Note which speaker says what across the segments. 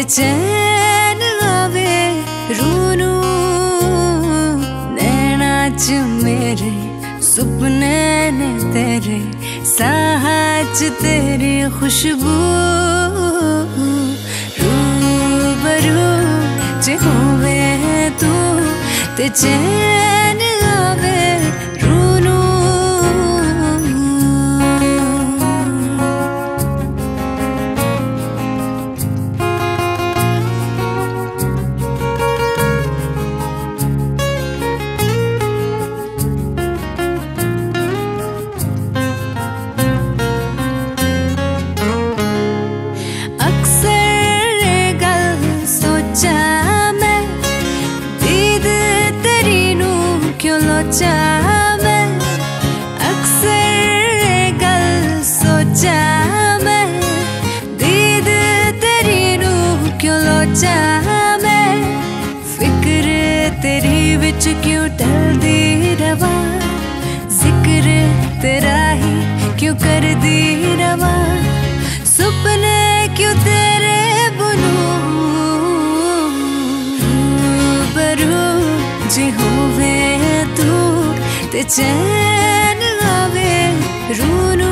Speaker 1: ते चैन आवे रूनू नैना च मेरे सुपने ने तेरे साहां च तेरी खुशबू रूबरू च होवे तू ते चैन आवे रूनू। मैं अक्सर गल सोचा मैं दीद तेरी नू क्यों लोचा मैं फिक्र तेरी विच क्यों टलदी रवा जिक्र तेरा ही क्यों करदी रवा सुपने क्यों तेरे बुनू रूबरू जी होवे तू ते चैन आवे रूनू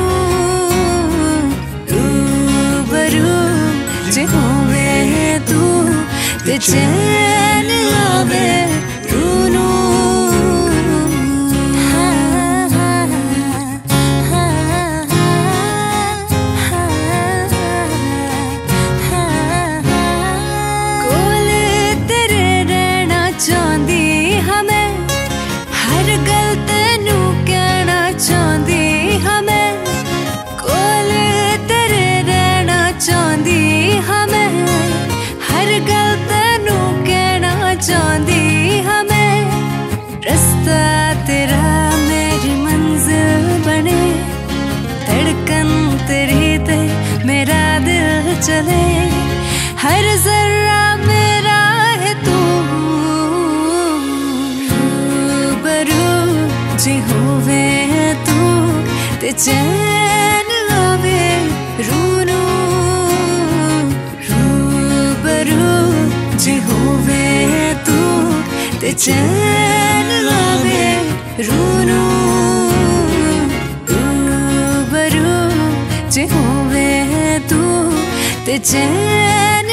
Speaker 1: रूबरू जे होवे तू ते चैन आवे रूनू। कोल तेरे रहना चाहती हमें हर गल तेनू कहना चाहती हमें कोल तेरे रहना चाहती हमें हर गल तेनू कहना चाहती हमें रास्ता तेरा मेरी मंजिल बने धड़कन तेरी ते मेरा दिल चले हर जर्रा मेरा है तू जी होवे तू ते चैन आवे रूनू रूबरू जी होवे तू ते चैन आवे रूनू रूबरू जी होवे तू ते चैन